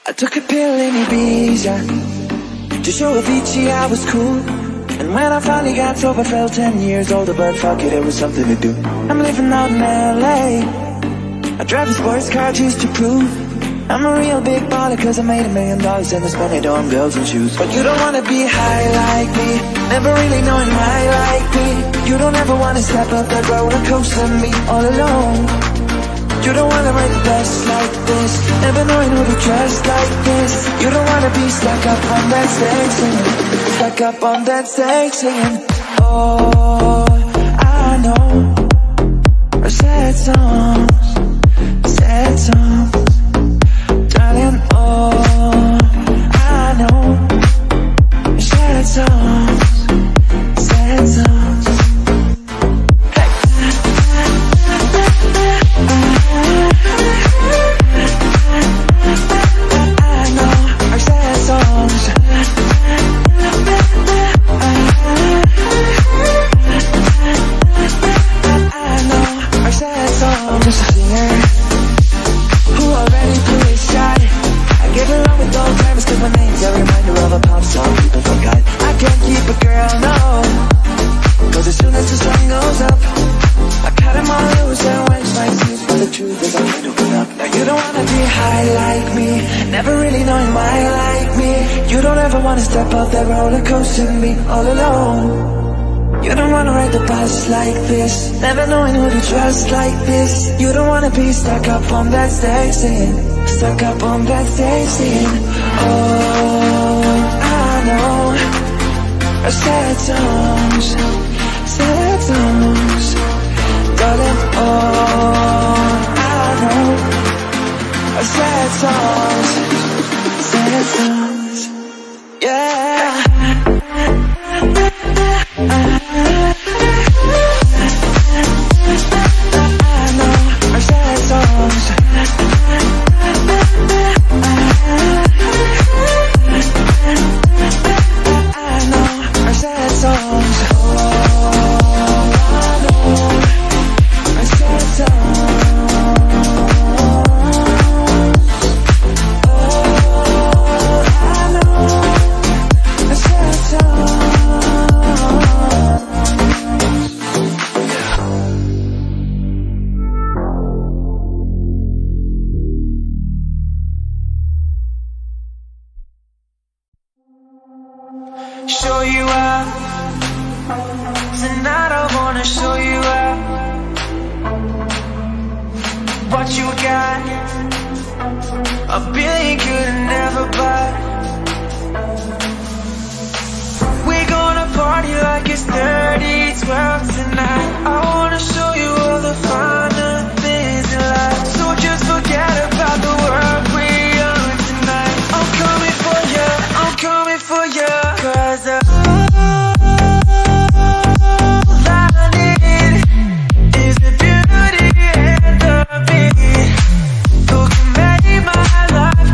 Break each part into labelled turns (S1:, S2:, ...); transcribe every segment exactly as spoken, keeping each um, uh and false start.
S1: I took a pill in Ibiza to show Avicii I was cool. And when I finally got sober, felt ten years older, but fuck it, it was something to do. I'm living out in L A. I drive a sports car just to prove I'm a real big baller, cause I made a million dollars and I spent it on girls and shoes. But you don't wanna be high like me, never really knowing why like me. You don't ever wanna step up that roller coaster and be all alone. You don't wanna ride the bus like this, never knowing who to trust like this. You don't wanna be stuck up on that stage singing, stuck up on that stage singing. Oh, I know sad songs, sad songs, darling. Oh, I know sad songs, sad songs. Step off that roller coaster and be all alone. You don't wanna ride the bus like this, never knowing who to trust like this. You don't wanna be stuck up on that stage singing, stuck up on that stage singing. Oh, I know sad songs, sad songs, darling. Oh, I know sad songs, sad songs. Yeah. I know our sad songs. I know our sad songs. Oh, I know our sad songs. Show you out tonight, I wanna show you out what you got. A billion could never buy. We're gonna party like it's thirty twelve tonight. I wanna show you all the finer things in life. So just forget about the world we are tonight. I'm coming for you, I'm coming for you. Cause uh, all I need is the beauty and the beat. Who can make my life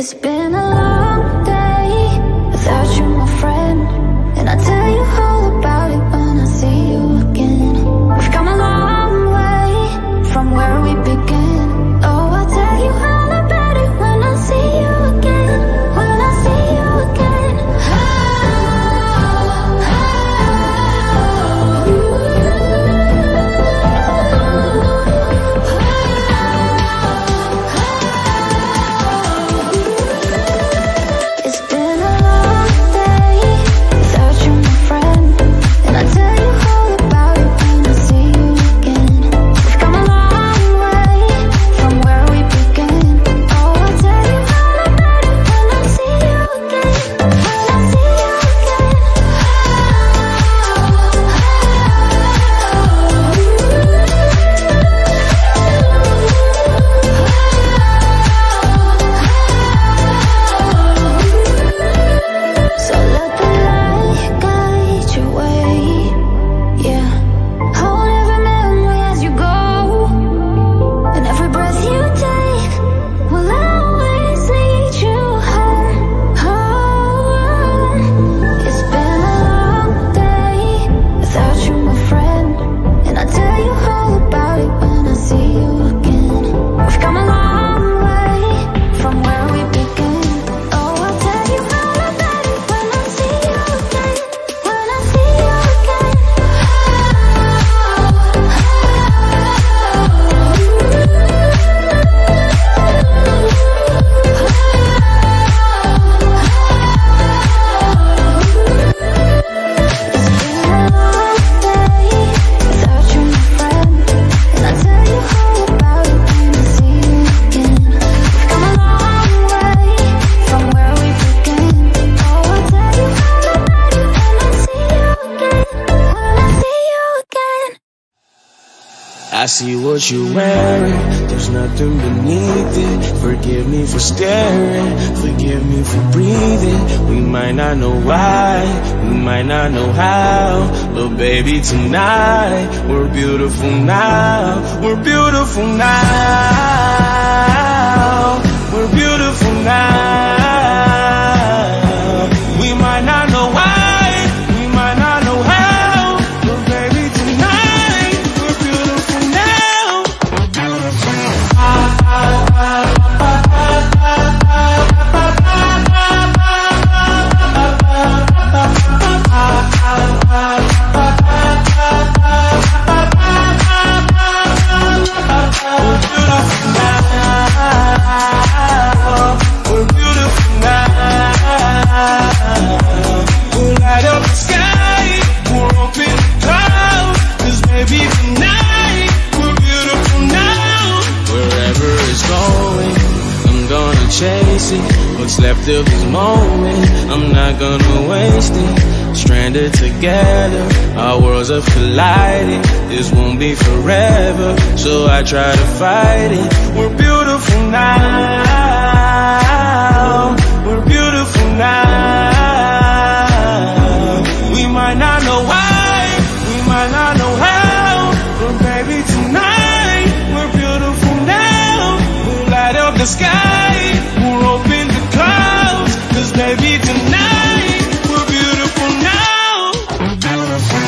S2: It's been a long day without you, my friend, and I'll tell you all about it when I see you again. We've come a long way from where we began. Oh, I'll tell you all about it when I see you again. When I see you again. Oh, oh, It's been a long day without you, my friend, and I'll tell you all about it when I see you again. We've come a long way from where we began. Oh, I'll tell you all about it when I see you again. When I see you again. So let the light guide your way, yeah. Hold every memory as you go, and every breath you take will always lead you home, home. It's been a long day without you, my friend, and I'll tell you all about it when I see you again. We've come a long way from where we began. Oh, I'll tell you all about it when I see you again. When I see you again. It's been a long day without you, my friend, and I'll tell you all about it when I see you again. We've come a long way from where we began. Oh, I'll tell you all about it when I see you again. When I see you again.
S3: I see what you're wearing, there's nothing beneath it. Forgive me for staring, forgive me for breathing. We might not know why, we might not know how, but baby tonight, we're beautiful now. We're beautiful now. We're beautiful now. We might not know why, we might not know how, but baby tonight, we're beautiful now. We're beautiful. We're beautiful now. We'll light up the sky, we'll open the clouds, 'cause baby tonight, we're beautiful now. Wherever it's going, I'm gonna chase it. What's left of this moment, I'm not gonna waste it. Stranded together, our worlds have collided. This won't be forever, so I try to fight it. We're beautiful now. We're beautiful now. We might not know why, we might not know how, but baby tonight, we're beautiful now. We'll light up the sky, we'll open the clouds, 'cause baby tonight, we're beautiful now. We're beautiful.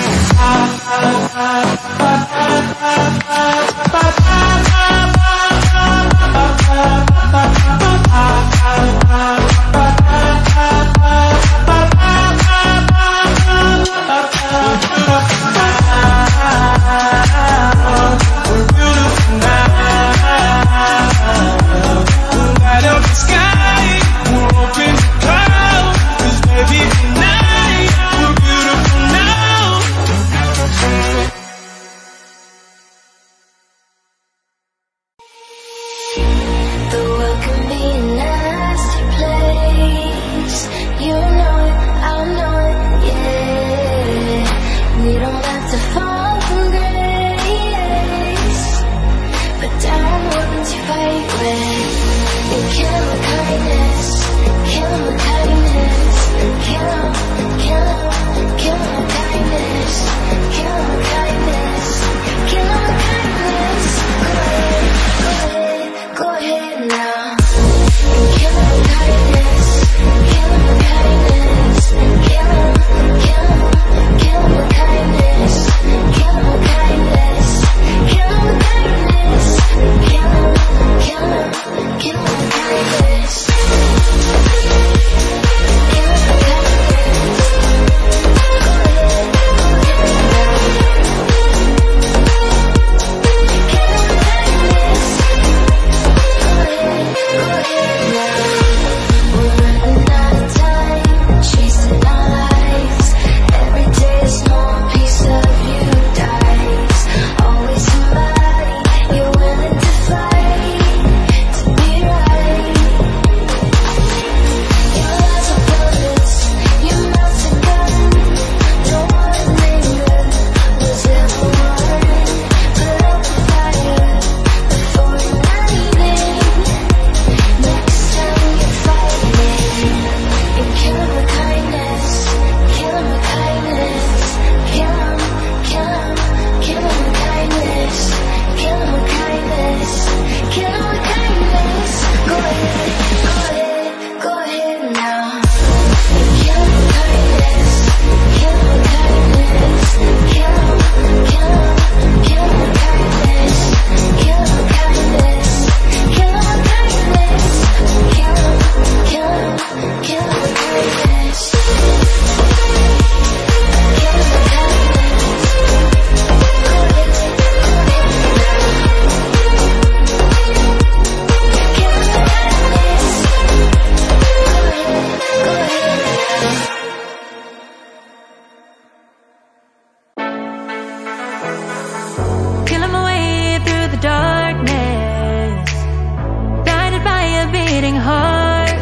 S2: hitting hard.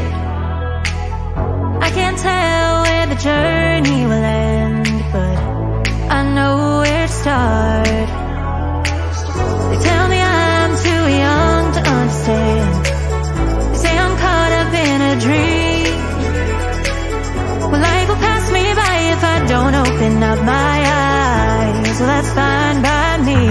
S2: I can't tell where the journey will end, but I know where to start. They tell me I'm too young to understand. They say I'm caught up in a dream. Well, life will pass me by if I don't open up my eyes. Well, that's fine by me.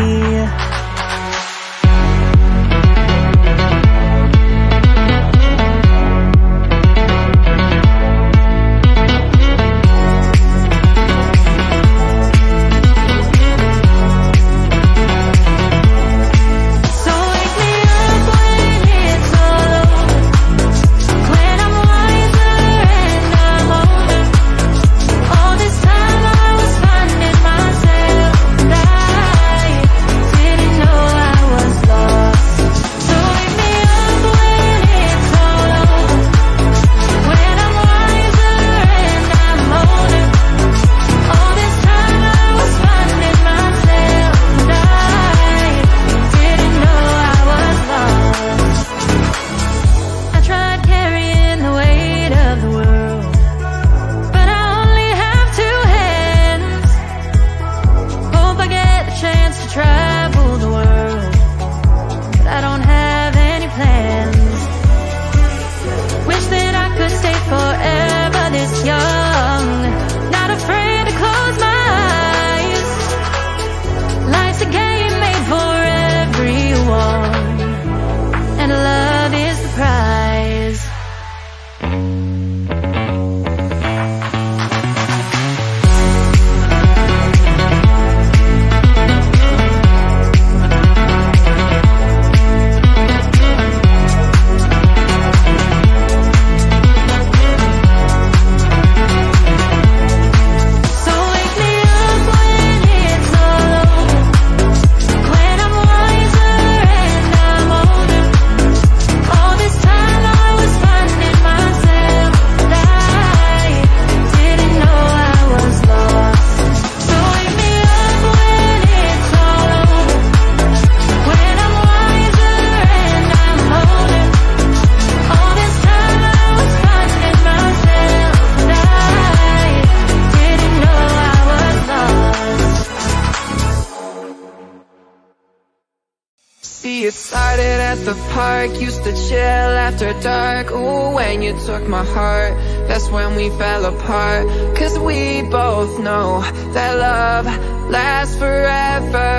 S4: See, it started at the park, used to chill after dark. Ooh, when you took my heart, that's when we fell apart. Cause we both know that love lasts forever.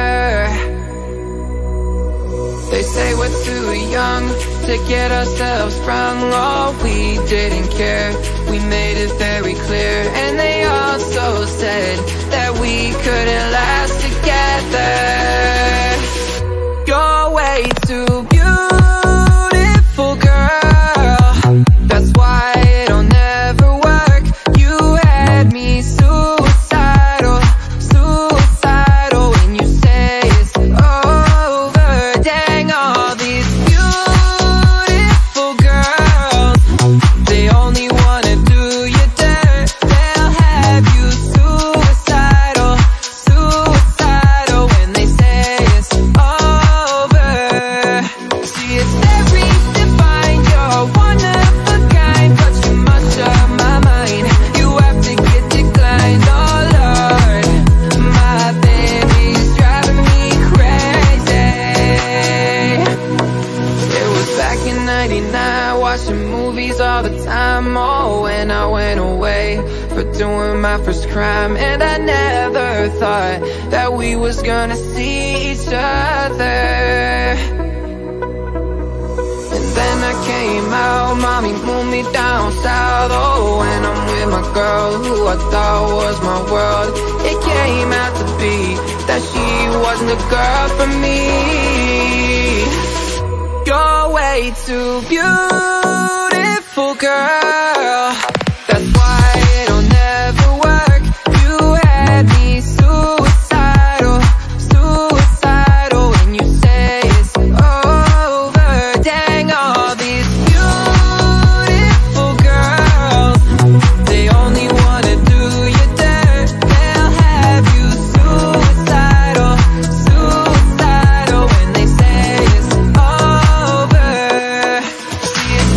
S4: They say we're too young to get ourselves sprung. Oh, we didn't care, we made it very clear. And they also said that we couldn't last together. You're way too beautiful, girl. That's why it'll never work. You had me suicidal, suicidal. When you say it's over, dang, all these beautiful girls, they only wanna do you dirt. They'll have you suicidal, suicidal. When they say it's over, see, it's very divine. You're one of a kind, but you must on my mind. You have to get declined, oh Lord. My baby's driving me crazy. It was back in ninety-nine, watching movies all the time. Oh, when I went away for doing my first crime. And I never thought that we was gonna see each other. And then I came out, mommy moved me down south. Oh, when I'm with my girl who I thought was my world, it came out to be that she wasn't the girl for me. You're way too beautiful, girl. That's why it'll never work. You had me suicidal, suicidal. When you say it's over, dang, all these beautiful girls, they only wanna do you dirt. They'll have you suicidal, suicidal. When they say it's over, see, it's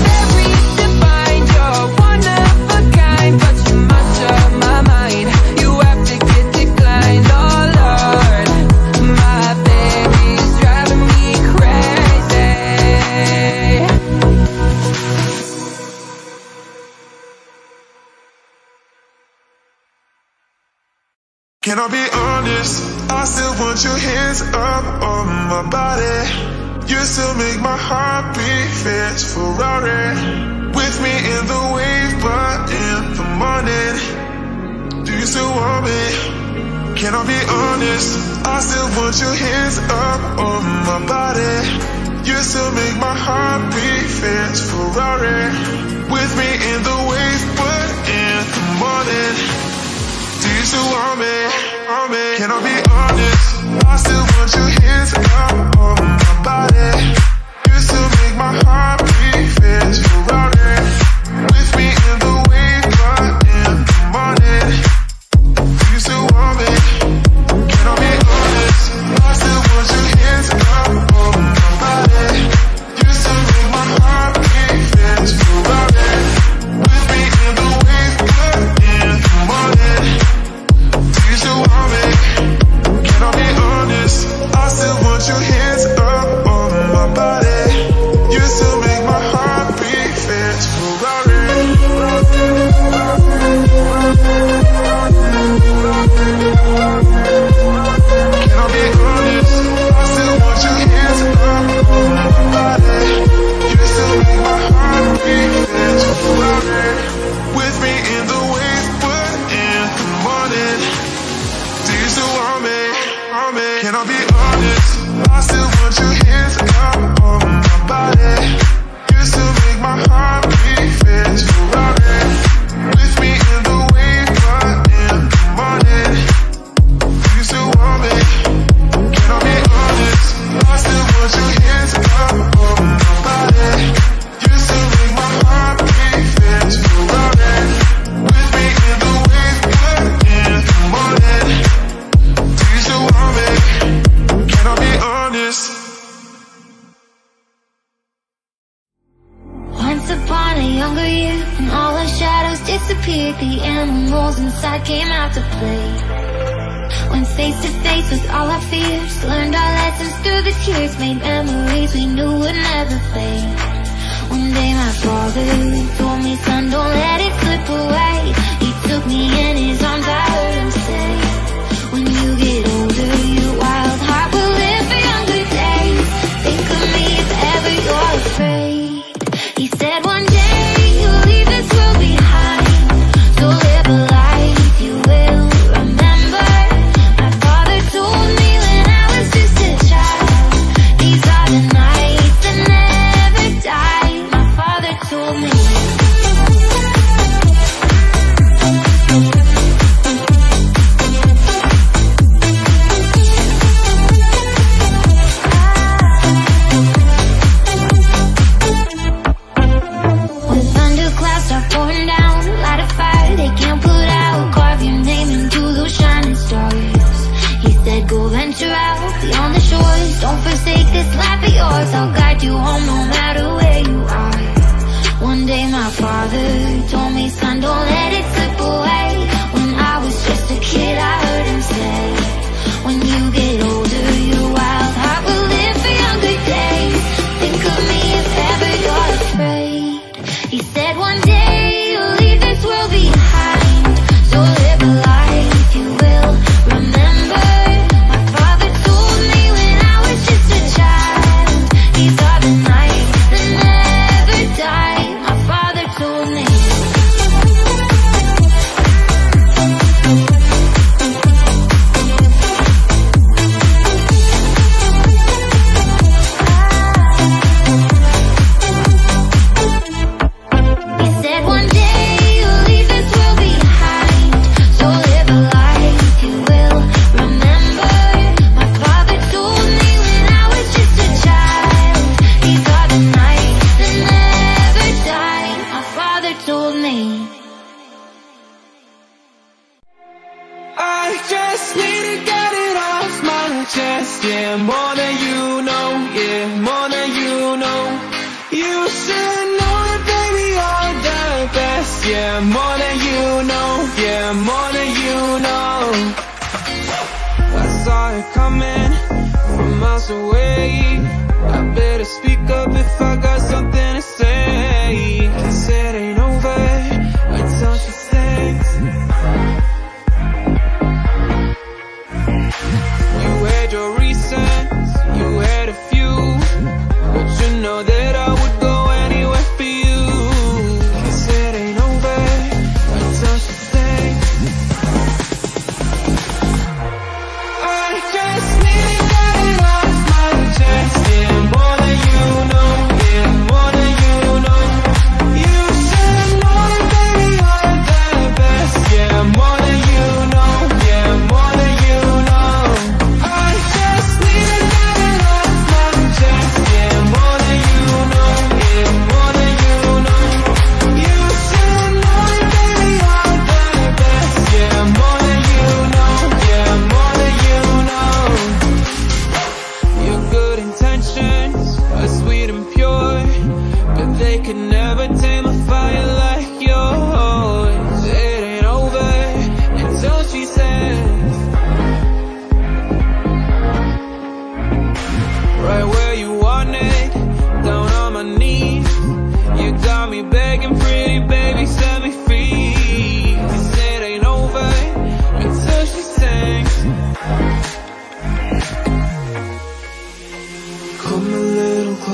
S3: Can I be honest? I still want your hands up on my body. You still make my heart beat fast Ferrari. With me in the wave, but in the morning. Do you still want me? Can I be honest? I still want your hands up on my body. You still make my heart beat fast Ferrari. With me in the wave, but in the morning. Do you still want me? Want me? Can I be honest? I still want your hands up on my body. You still make my heart beat fast Ferrari. With me in the wave, but in the morning. Do you still want me? Can I be honest? I still want your hands up on my body. You still make my heart beat fast Ferrari. With me in the wave, but in the morning. Do you still want me? Can I be honest? I still want your hands up on my body. You still make my heart beat fast Ferrari. Can I be honest? I still want your hands up on my body. You still make my heart beat fast Ferrari. With me in the wave, but in the morning. Do you still want me? Want me? Can I be honest? I still want your hands up on my body. You still make my heart beat fast Ferrari. With me in the wave, but in the morning. Do you still want me? Can I be honest? I still want your hands up on my body. You still make my heart beat fast Ferrari. With me in the wave, but in the morning. Do you still want me? Can I be honest?
S2: Once upon a younger year, when all our shadows disappeared, the animals inside came out to play. When face to face with all our fears, learned our lessons through the tears, made memories we knew would never fade. One day my father told me, son, don't let it slip away. He took me in his arms, I heard him say, when you get older, your wild heart will live for younger days. Think of me if ever you're afraid. He said one day you'll leave this world behind, so live a life you will remember. My father told me when I was just a child, these are the nights that never die. My father told me. When thunderclouds start pouring down, light a fire they can't put out. Carve your name into those shining stars. He said go venture out beyond the shores. Don't forsake this life of yours. I'll guide you home no matter where you are. One day my father told me, son, don't let it slip away. When I was just a kid I heard him say, when you get older your wild heart will live for younger days. Think of me if ever you're afraid. He said one day you'll leave this world behind, so live a life you will remember. My father told me when I was just a child, these are the nights that never die. My father told me. He said one day you'll leave this world behind, so live a life you will remember. My father told me when I was just a child, these are the nights that never die. My father told me.
S4: I just need to get it off my chest. Yeah, more than you know. Yeah, more than you know. You should know it, baby, you're the best. Yeah, more than you know. Yeah, more than you know. I saw it coming from miles away. I better speak up if I got something to say. 'Cause it ain't over until she sings.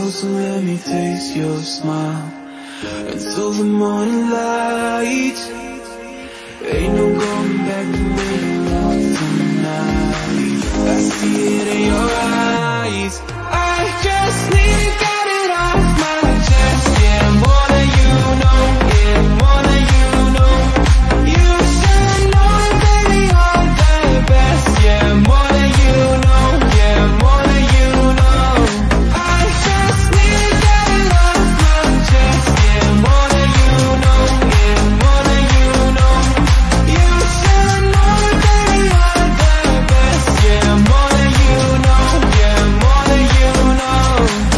S3: closer, let me taste your smile. Until the morning light, ain't no going back to making love tonight. I see it in your eyes. I just need to get it off my chest. Yeah, more than you know. Yeah, more than you know. You should know, baby, I'm the best. Yeah, more than you know. Yeah, more than you know. I just need to get it off my chest. Yeah, more than you know. Yeah, more than you know. You should know, baby, I'm the best. Yeah, more than you know. Yeah, more than you know.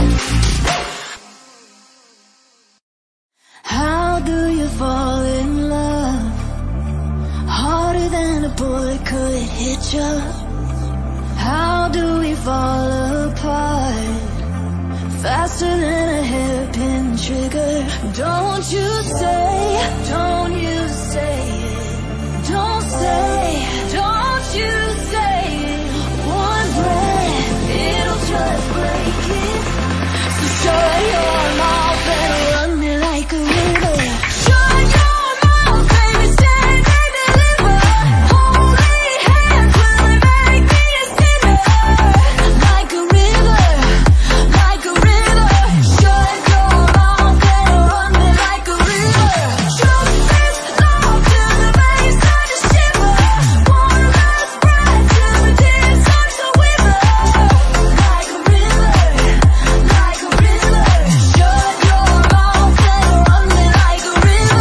S2: How do you fall in love? Harder than a bullet could hit you. How do we fall apart? Faster than a hairpin trigger. Don't you say, don't you say it. Don't say, don't you say it. One breath, it'll just break it. So shut your mouth and run me like a river. Shut your mouth, baby, stand and deliver. Holy hands will make me a sinner. Like a river, like a river. Shut your mouth and run me like a river. Trust this love till the veins start to shiver. One last breath till the tears start to wither. Like a river, like a river. Shut your mouth and run me like a river.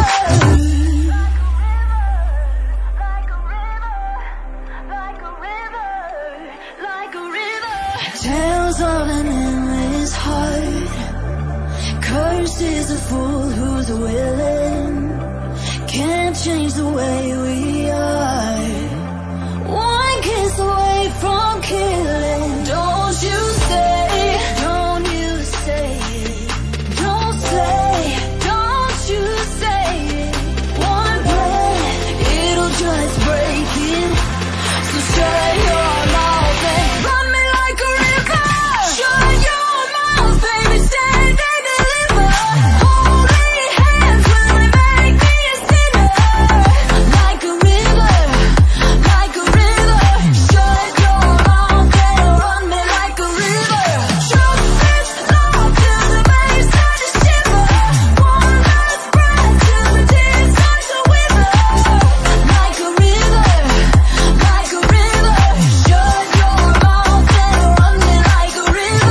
S2: Like a river, like a river, like a river. Tales of an endless heart. Cursed is the fool who's willing. Can't change the way we are. One kiss away from killing. Don't you say, don't you say it. Don't say, don't you say it. One breath, it'll just break it. So shut your mouth and run me like a river. Shut your mouth, baby, stand and deliver. Holy hands will make me a sinner. Like a river, like a river. Shut your mouth and run me like a river. Trust this love till the veins start to shiver. One last breath till the tears start to wither. Like a river, like a river. Shut your mouth and run me like a river.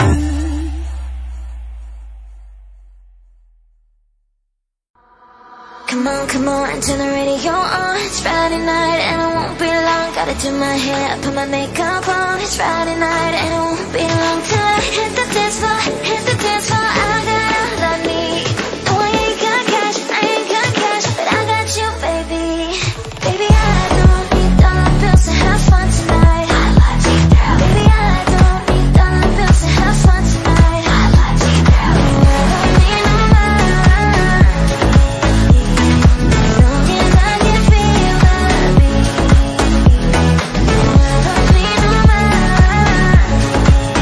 S2: Come on, come on, turn the radio on. It's Friday night and it won't be long. Gotta do my hair, put my makeup on. It's Friday night and it won't be long till I hit the dance floor, hit the dance floor. I got all I need. No, I ain't got cash, I ain't got cash, but I got you, baby. Baby, I don't need dollar bills to have fun tonight. I love you, girl. Baby, I don't need dollar bills to have fun tonight. I love you, girl. I don't need no money. Long as I can feel the beat. I don't need no money.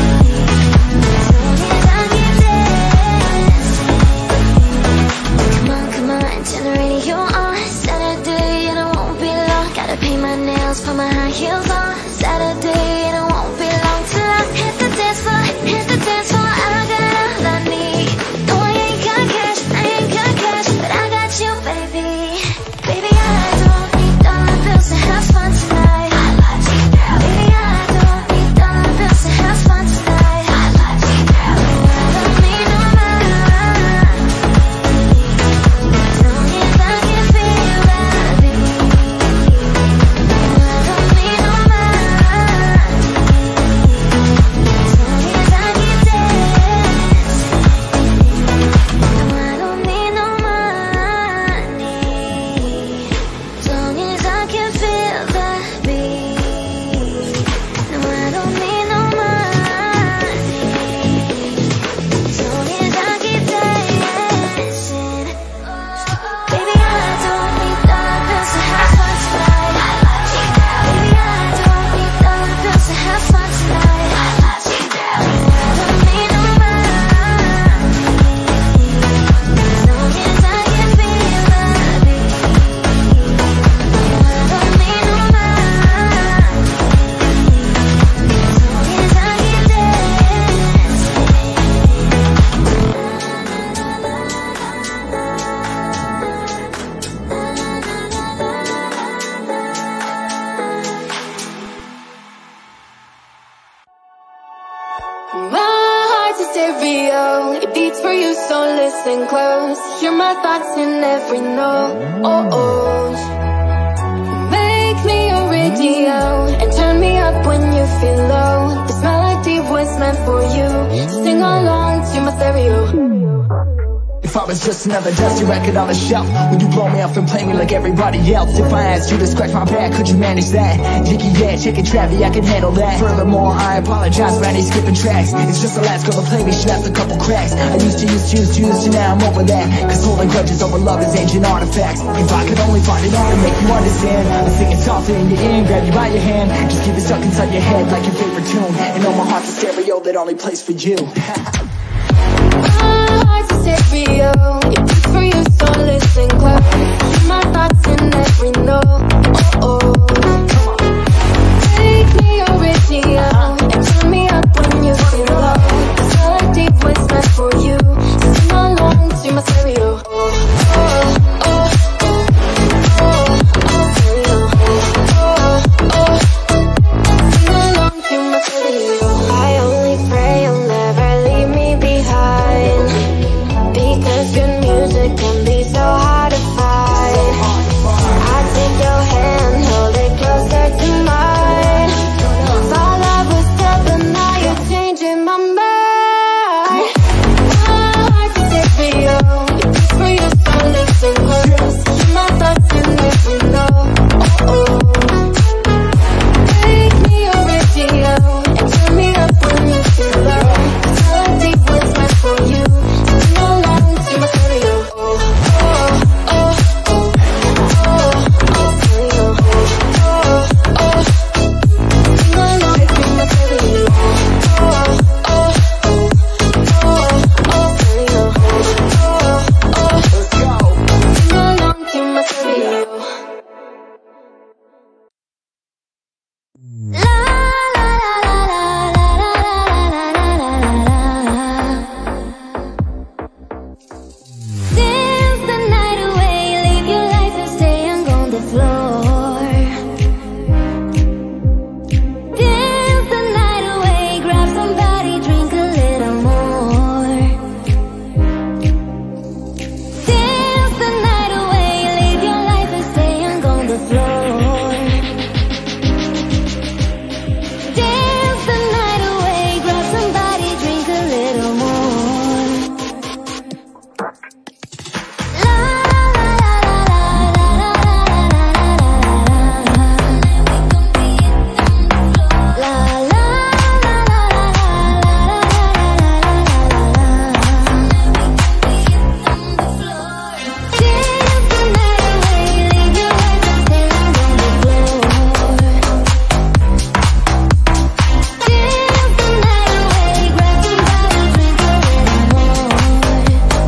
S2: My heart's a stereo, it beats for you, so listen close. Hear my thoughts in every note. Oh, oh. Make me a radio and turn me up when you feel low. This melody was meant for you, so sing along to my stereo.
S5: If I was just another dusty record on the shelf, would you blow me off and play me like everybody else? If I asked you to scratch my back, could you manage that? Jiggy, yeah, chicken Travie, I can handle that. Furthermore, I apologize for any skipping tracks. It's just the last girl to play me, she left a couple cracks. I used to, used to, used to, used to, now I'm over that. Cause holding grudges over love is ancient artifacts. If I could only find it out to make you understand, I'm singing softly in your ear, grab you by your hand. Just keep it stuck inside your head like your favorite tune. And know my heart's a stereo that only plays for you.
S2: My heart's a stereo, it beats for you, so listen close. Hear my thoughts in every note. Oh, oh. Make me a radio and turn me up when you feel low. This melody was meant for you, so sing along to my stereo. Oh, oh, oh, oh, oh, stereo. Oh, oh, sing along to my stereo. I only pray you'll never leave me behind, because good music can be so hard to find. I take your hand, hold it closer to mine. Thought love was dead, but now you're changing my mind. My heart's a stereo, it beats for you, so listen close. Hear my thoughts in every note. Oh, oh. Make me a radio and turn me up when you feel low. This melody was meant for you, so sing along to my stereo. Oh, oh, oh, oh, oh, oh, stereo. Oh, oh, sing along to my stereo. Oh, oh, oh, oh, stereo. Oh, oh, sing along to my stereo. La la la la la la la la la la. Dance the night away, live your life and stay young on the floor. Dance the night away, grab somebody, drink a little more. Dance the night away, live your life and stay young on the floor. Dance the night away, grab somebody, drink a little more. La la la la la la la la la. La la la la Dance the night away, live your life and stay young on the floor. Dance the night away, grab somebody, drink a little more.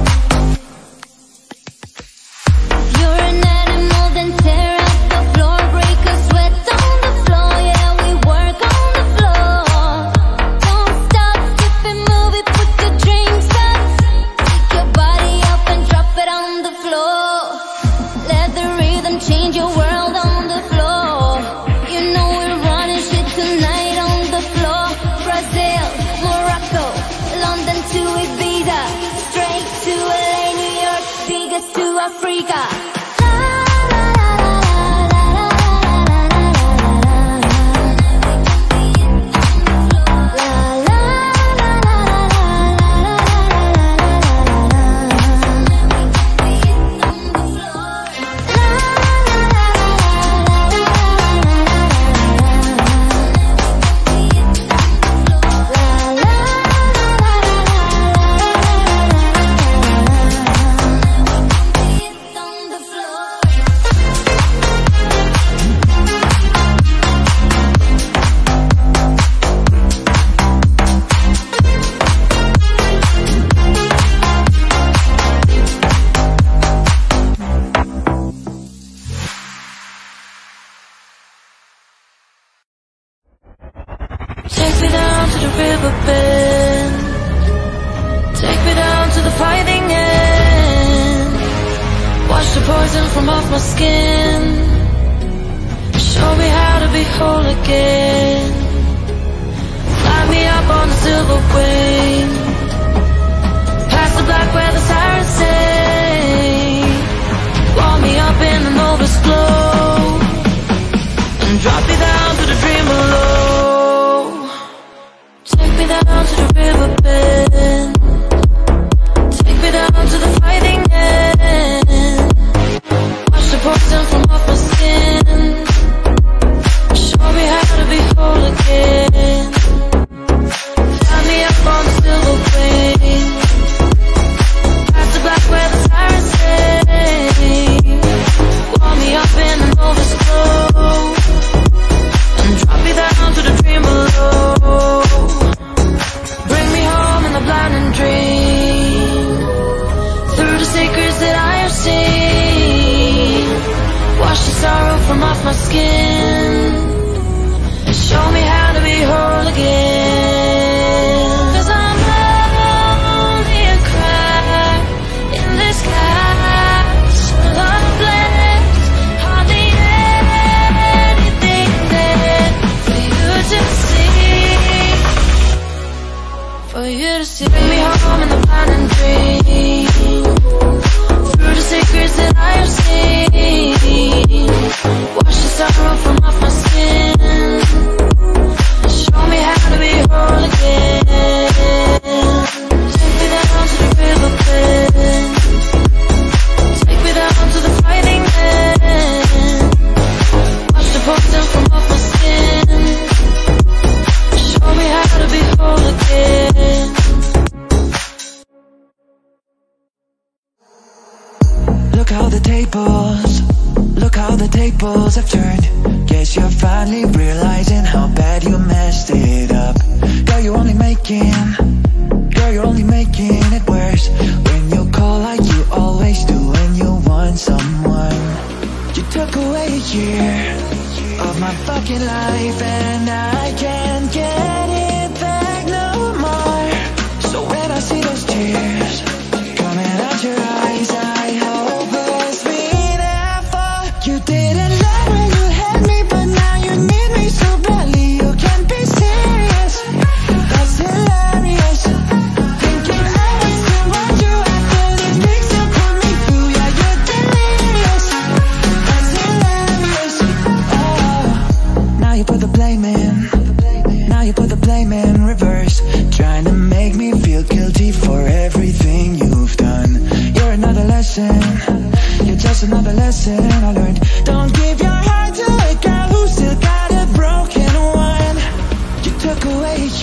S2: You're an animal, then tear up the floor, break a sweat on the floor. Yeah, we work on the floor. Don't stop, skip it, move it, put the drinks up. Take your body up and drop it on the floor. Let the rhythm change your world on the floor. You know we're running shit tonight on the floor. Brazil, Morocco, London to Ibiza, straight to L A, New York, Vegas to Africa. La la la la la la la la la. La la la la Take me down to the riverbed, take me down to the fighting end. Wash the poison from off my skin, show me how to be whole again. Fly me me up on the silver wing, past the black where the sirens sing. Wall me up in an overflow and drop me down to the dream below. Take me down to the riverbed, take me down to the fighting end. Watch the poison from off my skin, show me how to be whole again. Fly me up on the silver wing, past the black where the sirens sing. Wall me up in an overflow and drop me down to the dream below. Bring me home in the blinding dream, through the secrets that I have seen. Wash the sorrow from off my skin and show me how to be whole again. 'Cause I'm only a crack in this glass full of bliss. Hardly anything there for you to see, for you to see. Bring me home in the blinding dream, through the secrets that I have seen. Wash the sorrow from off my skin and show me how to be whole again. Take me down to the riverbed, take me down to the fighting end. Wash the poison from off my skin, show me how to be whole again.
S1: Look how the tables, look how the tables have turned. Guess you're finally realizing how bad you messed it up. Girl, you're only making, girl, you're only making it worse. When you call like you always do when you want someone. You took away a year of my fucking life and I can't get it back no more. So when I see those tears coming out your eyes, I hope it's been ever. You didn't love when you had me, but now you need me so badly. You can't be serious, that's hilarious. Thinking I would still want you after these things you put me through. Yeah, you're delirious, that's hilarious. Oh, now you put the blame in, now you put the blame in reverse, trying to make me feel guilty for everything you've done. You're another lesson, you're just another lesson I learned. Don't give your heart to a girl who still got a broken one. You took away a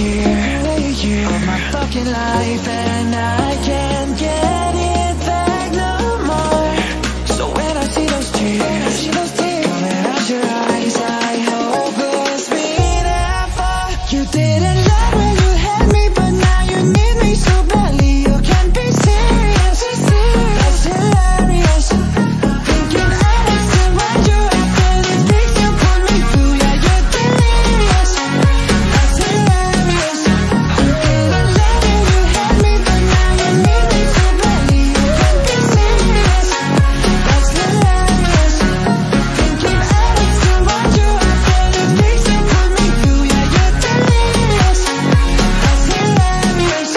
S1: year of my fucking life and I can't get it back no more. So when I see those tears coming out your eyes, I hope it's been ever. You didn't love when you had me, but now you need me so badly. You can't be serious, that's hilarious. Thinking I would still want you after these things you put me through. Yeah, you're delirious, that's hilarious. You didn't love when you had me, but now you need me so badly. You can't be serious, that's hilarious. Thinking I would still want you after these things you put me through. Yeah, you're delirious, that's hilarious.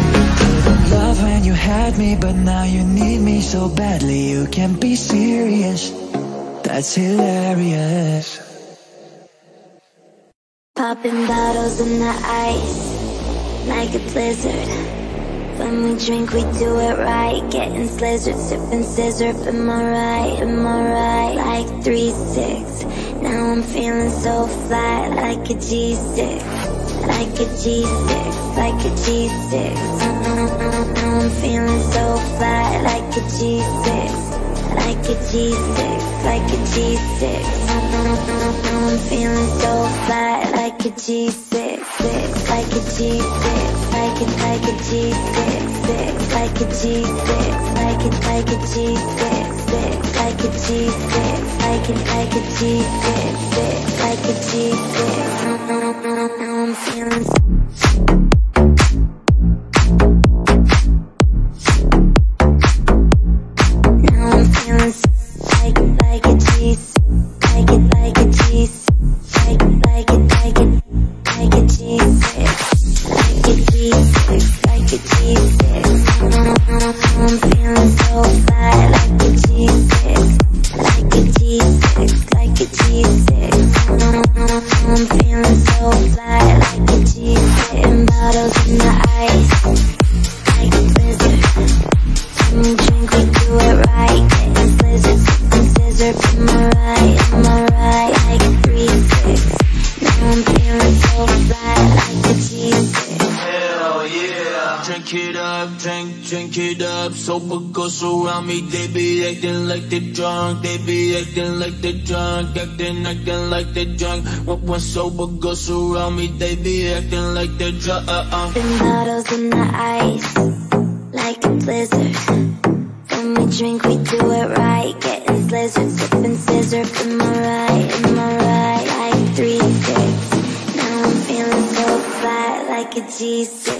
S1: Love when you had me, but now you need me so badly. You can't be serious, that's hilarious.
S2: Popping bottles in the ice, like a blizzard. When we drink, we do it right. Getting slizzard, sipping scissor. Am I right? Am I right? Like three six. Now I'm feeling so fly, like a G six, like a G six, like a G six. Now I'm feeling so fly, like a G six, like a G six, like a G six. Now I'm feeling so fly, like a G six, like a G six, like a like a G six, like a G six, like a like a G six, like a G six, like a like a G six, like a G six. Now I'm feeling. Like it, like it, like it, like it, like a G six. a G six. I'm feeling so fly, like a G six. Like a G six, like a G six. I'm feeling so fly, like a G six. Hitting bottles in the ice, like a blizzard. When we drink, we do it right. Getting slizzard, sipping scissor. Am I right, am I right? Like a three six. Now I'm feeling so fly, like a G six.
S3: Hell yeah. Drink it up, drink, drink it up. Sober girls around me, they be acting like they drunk. They be acting like they drunk. Acting, acting like they drunk. When, when sober girls around me, they be acting like they drunk.
S2: Sipping bottles in the ice, like a blizzard. When we drink, we do it right. Getting slizzard, sipping scissor. Am I right, am I right? Like three six. Now I'm feeling so fly, like a G six.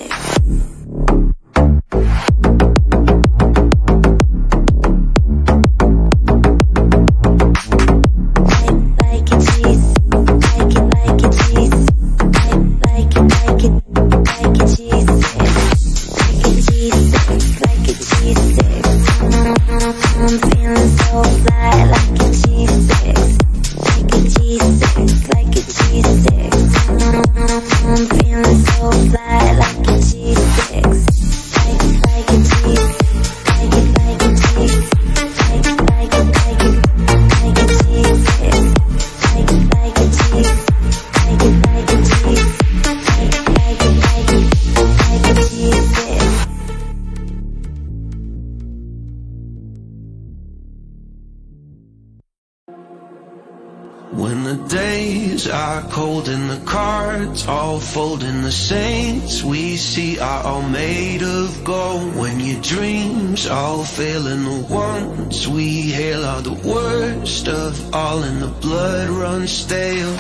S3: When the days are cold and the cards all fold and the saints we see are all made of gold. When your dreams all fail and the ones we hail are the worst of all and the blood runs stale.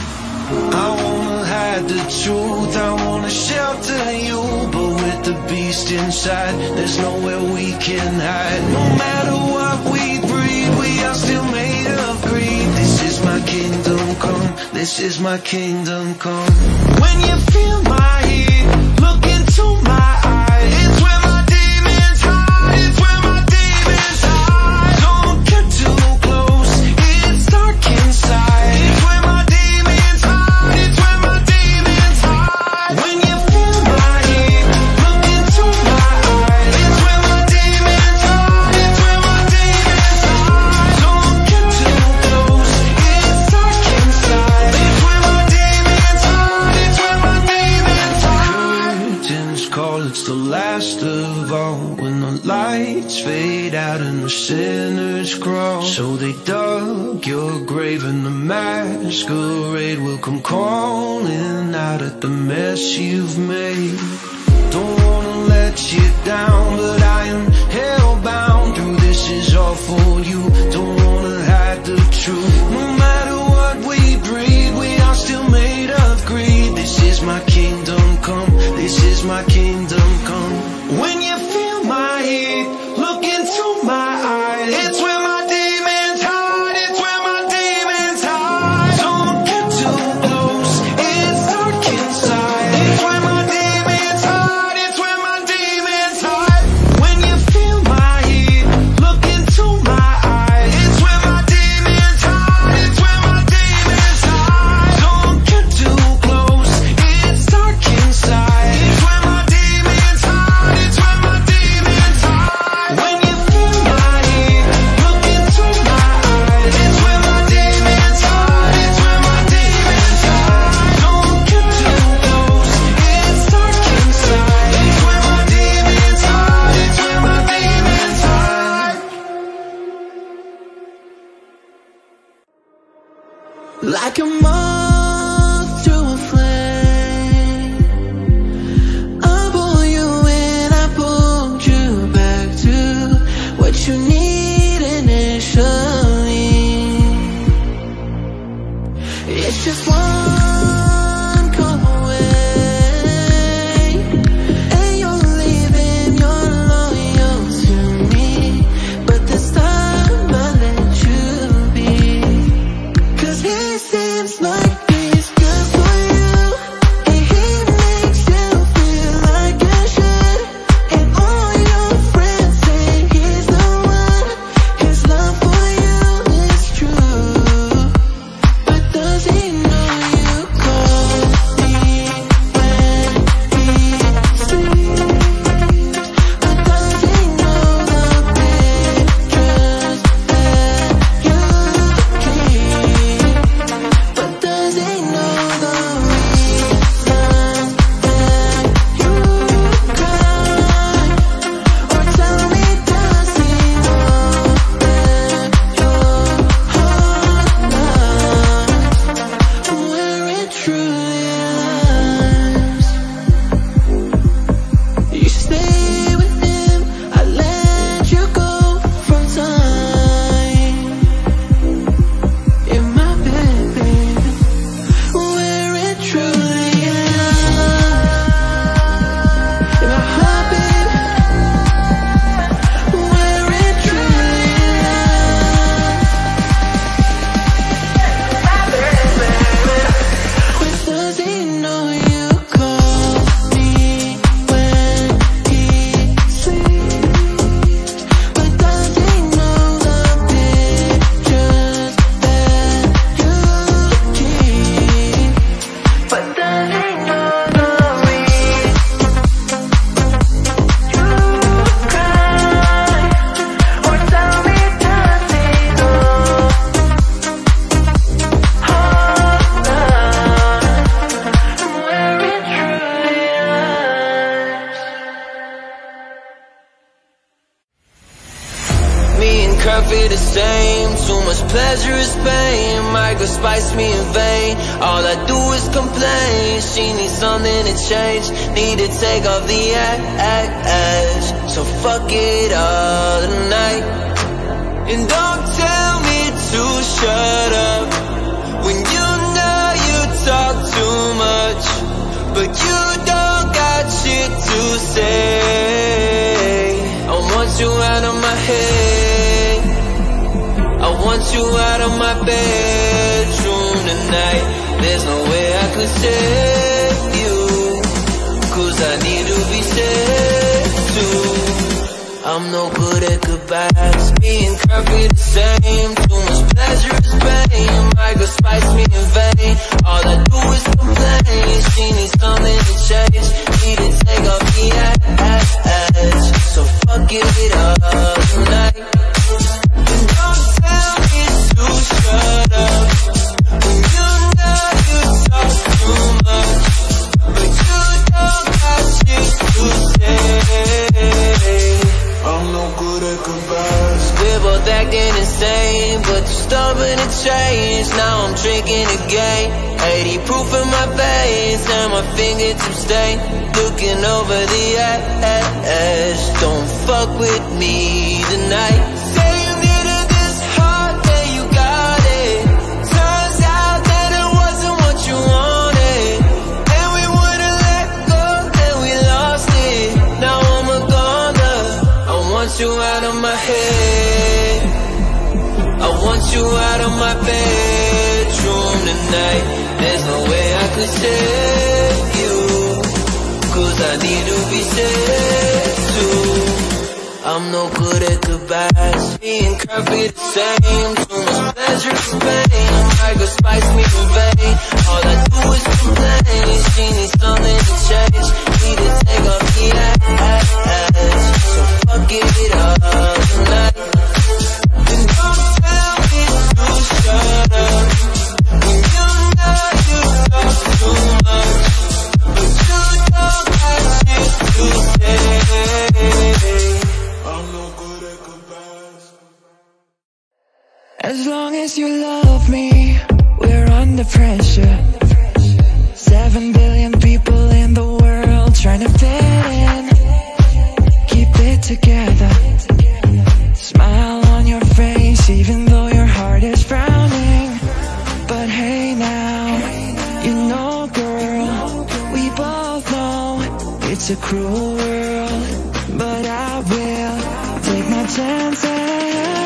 S3: I wanna hide the truth, I wanna shelter you, but with the beast inside, there's nowhere we can hide. No matter what we breed, we are still made of greed. This is my kingdom come, this is my kingdom come. When you feel my heat, look into my eyes. It's where my demons hide, it's where my demons hide. Don't get too close, it's dark inside. It's where my demons hide, it's where my demons hide. When you feel my heat, look into my eyes. It's where my demons hide, it's where my demons hide. Don't get too close, it's dark inside. It's where my demons hide, it's where my demons hide. Curtains call, it's the last of all. When the lights fade out and the sinners crawl, so they dug your grave and the masquerade will come crawling out at the mess you've made. Don't wanna let you down, but I am hellbound. Through this is all for you, don't wanna hide the truth. No matter what we breed, we are still made of greed. This is my kingdom come, this is my kingdom come. When you feel my heat, look into my eyes. It's where my demons hide, it's where my demons hide. Don't get too close, it's dark inside. It's where my demons hide, it's where my demons hide. When you feel my heat, look into my eyes. It's where my demons hide, it's where my demons hide. Don't get too close, it's dark inside. It's where my demons hide, it's where my demons hide. When you feel my heat, look into my eyes. It's where my demons hide, it's where my demons hide. Don't get too close, it's dark inside. It's where my demons hide, it's where my demons hide.
S1: Like a moth to a flame, I pull you in, I pulled you back to what you need initially. It's just one call away, and you're leaving, you're loyal to me. But this time I let you be, 'cause he seems like
S4: care if it's the same. Too much pleasure is pain. Might go spice me in vain. All I do is complain. She needs something to change. Need to take off the edge. So fuck it all tonight. And don't tell me to shut up when you know you talk too much, but you don't got shit to say. I want you out of my head. I want you out of my bedroom tonight. There's no way I could save you, cause I need to be saved too. I'm no good at goodbyes. Me and Kirby the same. Too much pleasure is pain. Might go spice me in vain. All I do is complain. She needs something to change. Need to take off the edge. So fuck it up tonight. And don't tell me to shut up when you know you talk too much, but you don't got shit to say.
S3: I'm no good at goodbyes.
S4: We're both acting insane, but you're stubborn to change. Now I'm drinking again. eighty proof in my veins and my fingertips stay looking over the edge. Don't fuck with me tonight. Say you needed this heart, then you got it. Turns out that it wasn't what you wanted, and we wouldn't let go, then we lost it. Now I'm a goner. I want you out of my head. I want you out of my bedroom tonight. There's no way I could save you, cause I need to be saved too. I'm no good at goodbyes. Me and Kirby the same. Too much pleasure is pain. Might go spice me in vain. All I do is complain. She needs something to change. Need to take off the edge. So fuck it up tonight. And don't tell me to shut up when you know you talk too much, but you don't got shit to say.
S3: I'm no good at goodbyes.
S1: As long as you love me, we're under pressure. Seven billion people in the world trying to fit in. Keep it together. Smile on your face even though your heart is frowning. But hey now, you know girl, we both know it's a cruel world, but I will take my chances.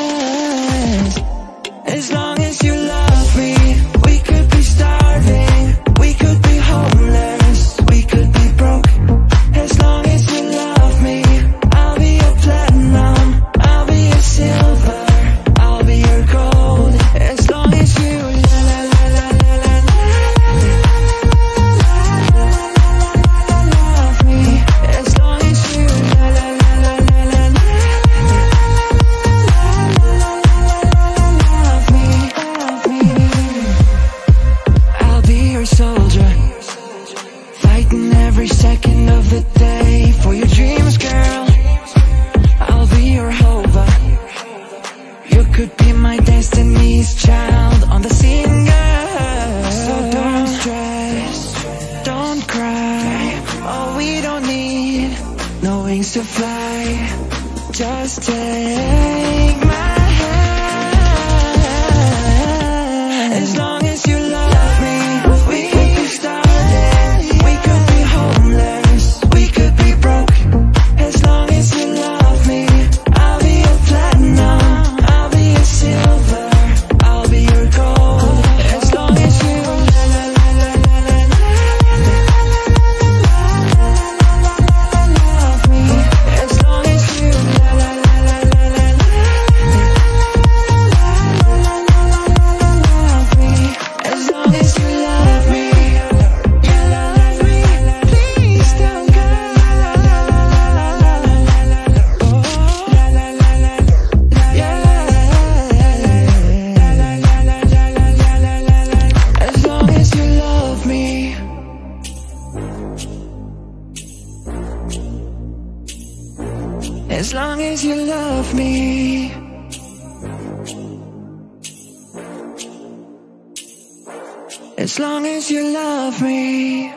S1: As long as you love me, we could be starving, we could be homeless, we could be broke. As long as you love me, I'll be your platinum, I'll be your silver, I'll be your gold. As long as you la la la la la la love me. As long as you la la la la la la love me, love me. I'll be your soldier, fighting every second of the day for your dreams, girl. I'll be your hover. You could be my destiny's child on the scene, girl. So don't stress, don't cry. Oh, we don't need no wings to fly. Just take my hand. As long as you love me, we could be starving, we could be homeless, we could be broke. As long as you love me, I'll be your platinum, I'll be your silver, I'll be your gold. As long as you la la la la la la love me. As long as you la la la la la la love me. As long as you love me, you love me. Please don't go. Oh, la la la la, yeah. As long as you love me. As long as you love me. as long as you love me.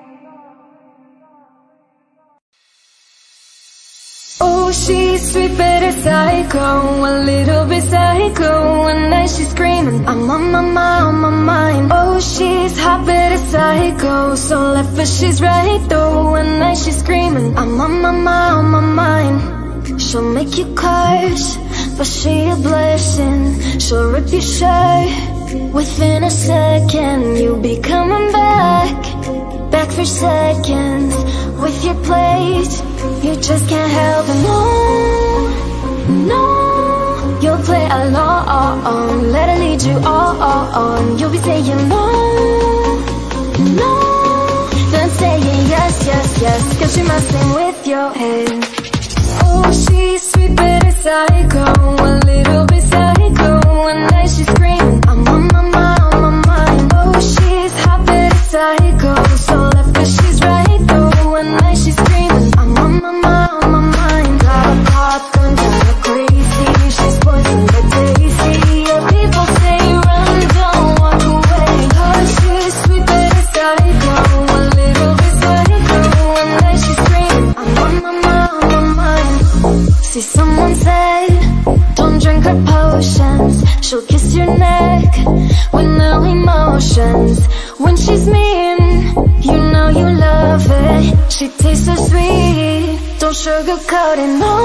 S2: Oh, she's sweet but a psycho, a little bit psycho. One night she's screaming, I'm on my mind, on my mind. Oh, she's hot but a psycho, so left but she's right though. One night she's screaming, I'm on my mind, on my mind. She'll make you curse, but she a blessing. She'll rip your shirt within a second. You'll be coming back, back for seconds. With your plate, you just can't help it. No, no, you'll play along. Let her lead you on. You'll be saying no, no, then saying yes, yes, yes, cause you're messing with your head. Oh, she's sweet but a psycho, a little bit psycho. One night she's screaming, I'm on my mind, on my mind. Oh, she's hot but a psycho, so left but she's right though. One night she's screaming, I'm on my mind, on my mind. Got a pop gun, got her crazy. She's poison but tasty. Yeah, people say run, don't walk away. Oh, she's sweet but a psycho, a little bit psycho. One night she's screaming, I'm on my mind, on my mind. See, someone said, don't drink her potions. She'll kiss your neck with no emotions. When she's mean, you know you love it. She tastes so sweet, don't sugarcoat it. No,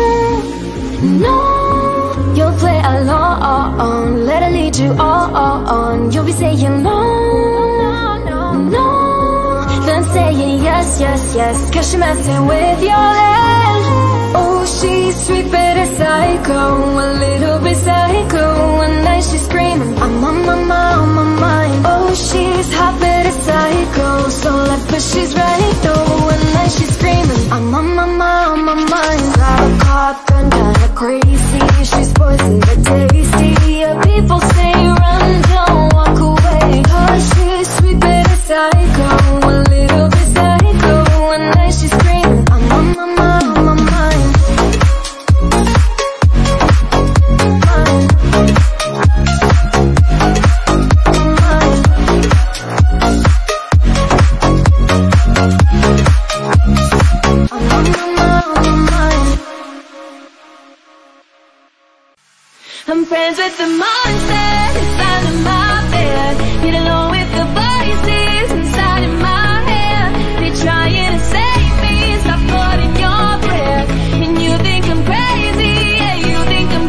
S2: no, you'll play along. Let her lead you on. You'll be saying no, no, no, no, then saying yes, yes, yes, cause she's messing with your head. Oh, she's sweet but a psycho, a little bit psycho. One night she's screaming, I'm on my mind, on my mind. Oh, she's hot but a psycho, so left but she's right though. One night she's screaming, I'm on my mind, on my mind. Got a cop gun, got her crazy. She's poison but tasty. Yeah, people say run, don't walk away. Oh, she's sweet but a psycho, a little bit psycho. One night she's screaming, I'm on my mind, on my mind. I'm friends with the monster inside of my bed. Get along with the voices inside of my head. They're trying to save me, stop holding your breath. And you think I'm crazy, yeah, you think I'm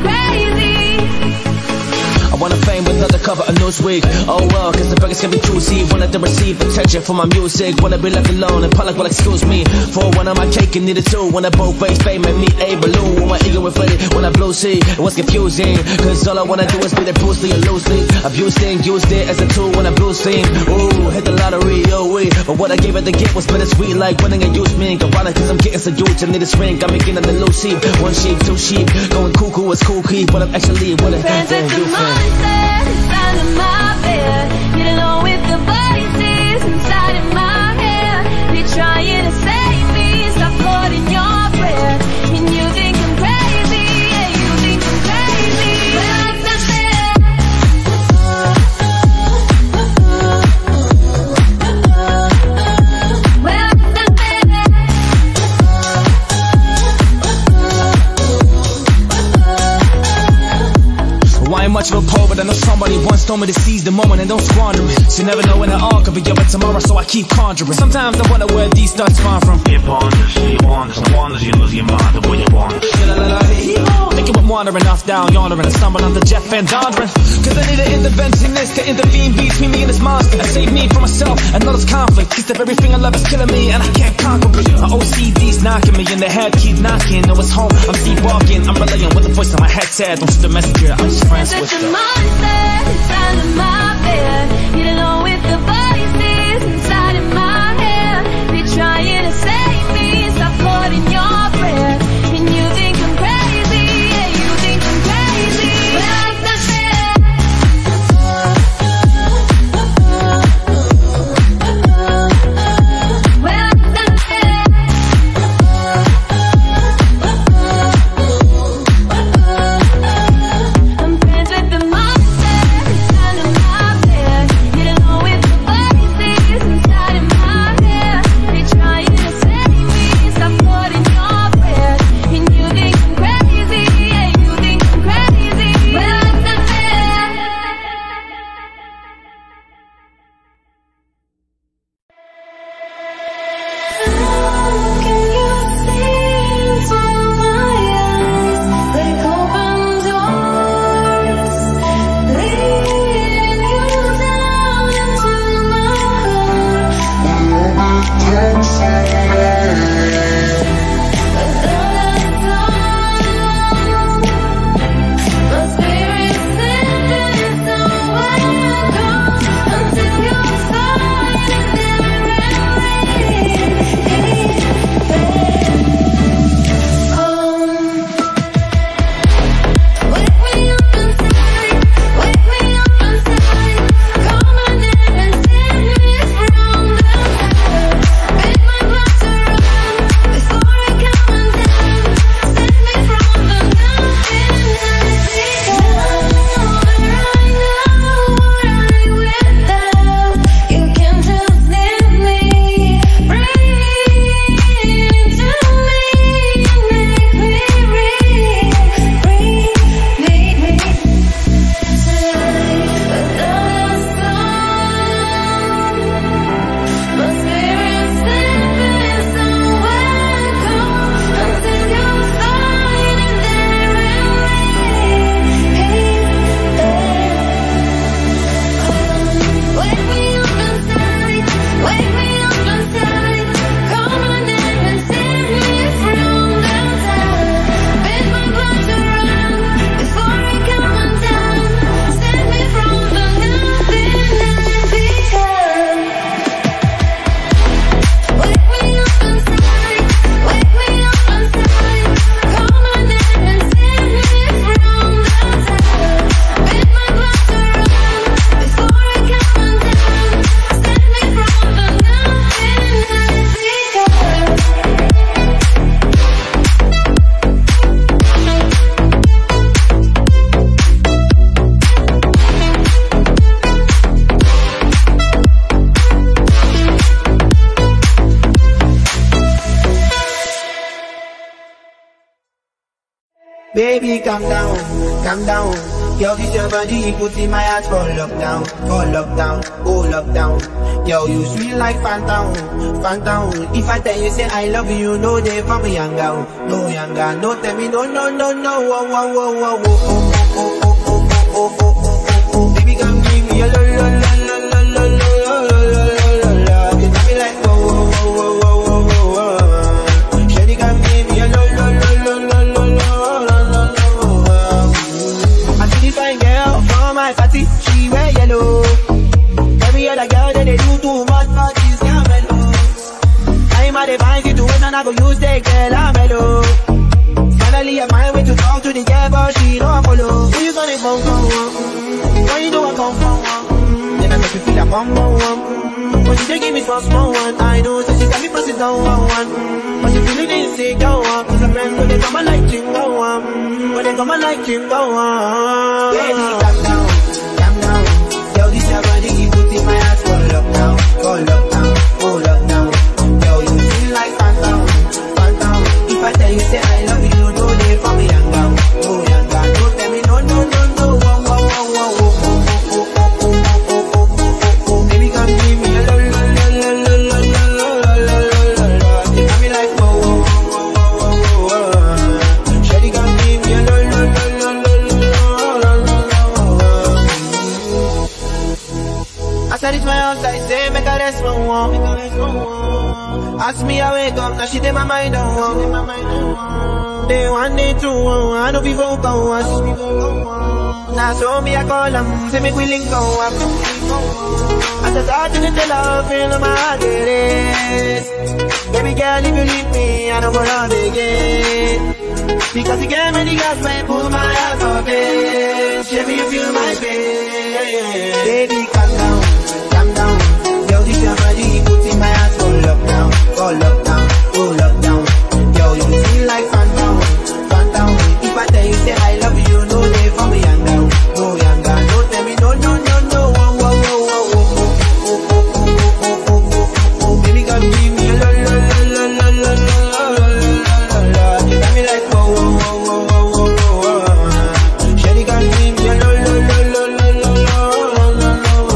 S2: crazy.
S6: I wanna fame with another cover of Newsweek. Oh well, cause the beggars can be choosy. Wanted to receive attention for my music. Wanna be left alone and public will excuse me. For one of my cake and needed two. Wanna both face fame and meet a balloon. When my ego inflated, when I blue sea, it was confusing. Cause all I wanna do is be the Bruce Lee and loosely. Abusing, used it as a tool when I blue steam. Ooh, hit the lottery, oh wee. But what I gave it to get was bittersweet, like winning a used me. Ironic cause I'm getting so huge, I need a swing. I'm beginning to lose sheep. One sheep, two sheep. Going cuckoo is cool key. But I'm actually what a
S2: friends with the monster inside of my bed. Get along with the voices inside of my head. They're trying to save me, stop holding your breath. And you think I'm crazy, yeah, you think I'm crazy. Well, that's it. Well, that's
S6: it. Well, I ain't much of a poet, but I know somebody once told me to seize the moment and don't squander it. So you never know when it all could be over tomorrow, so I keep conjuring. Sometimes I wonder where these thoughts come from.
S7: It ponders, it wanders, and wanders, you lose your mind the way you wander.
S6: Thinking I'm wandering off down yonder and I stumble onto Jeff Van Dondren. Cause I need an interventionist to intervene between me and this monster and save me from myself and all this conflict. Cause if everything I love is killing me and I can't conquer it. My O C D's knocking me in the head, keep knocking. No, it's home, I'm sleepwalking. I'm relaying with the voice in my head said. Don't shoot the messenger, I'm just friends with
S2: the
S6: the
S2: monster inside of my bed. Get along with the voices inside of my head. They're trying to save me, stop holding your breath. And you think I'm crazy, yeah, you think I'm crazy. Well, that's it. Well, that's it. I'm friends with the monster inside of my bed. Get along
S8: Baby, calm down, calm down. Yo, this your body, put in my heart for lockdown, for lockdown, oh lockdown. Yo, you sweet like phantom, phantom. If I tell you say I love you, no day for me young girl, no young girl. No tell me no, no, no, no, oh, oh, oh, oh, oh, oh, oh, oh, oh, oh, oh, oh. Baby, come give me a lo, lo, lo, lo, lo, lo, lo, lo, lo, lo, lo. You got me like oh, oh, oh, oh, oh, oh, oh. Shawty, come give me a lo, lo, lo, lo, lo, lo, lo. Fine girl from my party, she wear yellow. Every other girl that they do too much, but she's girl mellow. I'm at the fine situation, I go use the girl, I'm mellow. Finally I find way to talk to the girl, but she don't follow. Who you gonna phone for? Why you do I come for? Then I make me feel like bum bum bum. When she give me some small one, I know, so she got me pressing down one one. When you feeling it, say go on, cause I'm friends when they come and like him, go on. When they come and like him, go on. Baby, calm down, calm down. Yo, this your body, you put in my heart for lockdown, for lockdown, for lockdown. Yo, you feel like phantom, phantom. If I tell you, say I love you, no day for me, young girl, oh young girl. Don't tell me no, no, no, no, oh, oh, oh, oh, oh, oh, oh, oh, oh, oh, oh. Baby, come give me a lo, lo, lo, lo, lo, lo, lo, lo, lo, lo. You got me like oh, oh, oh, oh, oh, oh. Shawty, come give me a lo, lo, lo, lo, lo, lo, lo, lo. I said it's my house, I say make a rest for one. Ask me I wake up, now she did my mind on one. Day one, day two, I know people go us. Now show me I call them, say make we link go up. As I start to the love, feel my heart it is. Baby girl, if you leave me, I don't go love again. Because you gave me the gas, man, pull my heart for pain. Baby, you feel my pain. Baby, calm down, calm down. Yo, this your body, put in my heart for lockdown, for lockdown, oh lockdown. Yo, you feel like phantom, phantom. If I tell you say I love you, no day for me young girl, no young girl. Don't tell me no, no, no, no, oh, oh, oh, oh, oh, oh, oh, oh, oh, oh, oh, oh. Baby, come give me a lo, lo, lo, lo, lo, lo, lo, lo, lo. You got me like oh, oh, oh, oh, oh, oh, oh. Shawty, come give me a lo, lo, lo, lo, lo, lo, lo, lo, lo.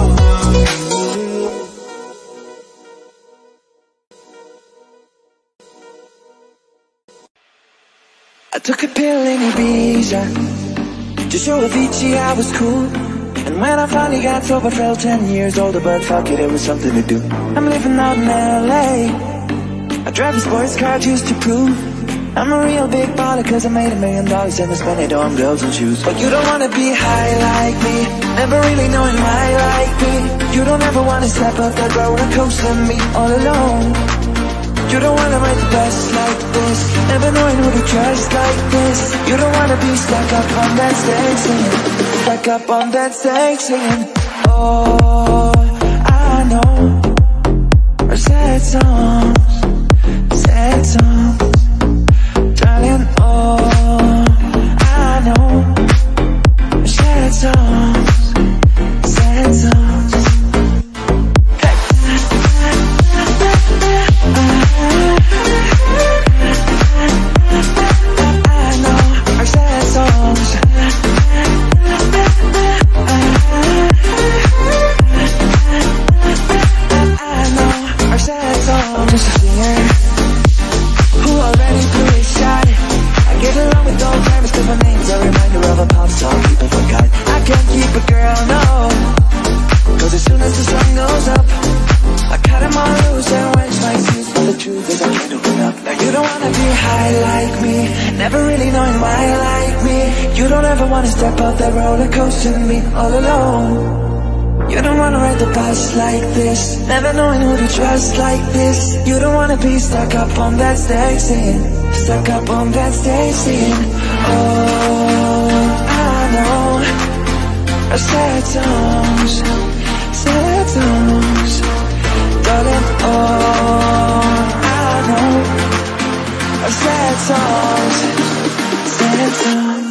S1: I took a pill in Ibiza to show Avicii I was cool. And when I finally got sober, felt ten years older, but fuck it, it was something to do. I'm living out in L A. I drive a sports car just to prove I'm a real big baller, cause I made a million dollars and I spent it on girls and shoes. But you don't wanna be high like me, never really knowing why like me. You don't ever wanna step up that roller coaster and me all alone. You don't wanna ride the bus like this, never knowing who to trust like this. You don't wanna be stuck up on that stage singing, stuck up on that stage singing. Oh, I know our sad songs, sad songs, darling. Oh, I know our sad songs, sad songs. Step off that roller coaster and me all alone. You don't wanna ride the bus like this, never knowing who to trust like this. You don't wanna be stuck up on that stage singing, stuck up on that stage singing. Oh, I know our sad songs, sad songs, darling. Oh, I know our sad songs, sad songs.